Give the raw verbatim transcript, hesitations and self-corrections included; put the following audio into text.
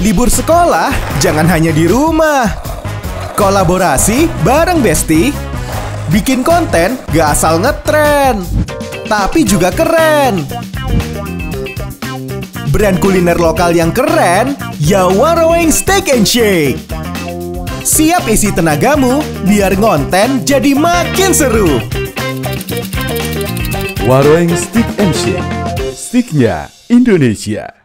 Libur sekolah jangan hanya di rumah. Kolaborasi bareng Besti. Bikin konten gak asal ngetren, tapi juga keren. Brand kuliner lokal yang keren, ya Waroeng Steak and Shake. Siap isi tenagamu biar ngonten jadi makin seru. Waroeng Steak and Shake, steaknya Indonesia.